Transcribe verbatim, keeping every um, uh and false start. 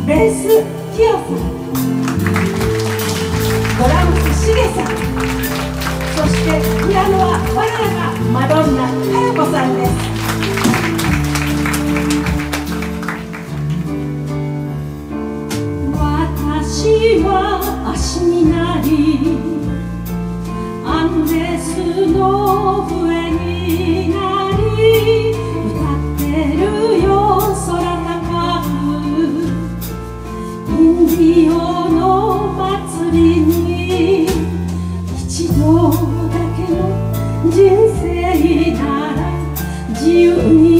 ベースキヨさん、ドラムスシゲさん、そしてピアノは我らがマドンナ佳代子さんです。私は足になりアンデスの上になり歌ってるよ空高く、インディオの祭りに一度だけの人生なら自由に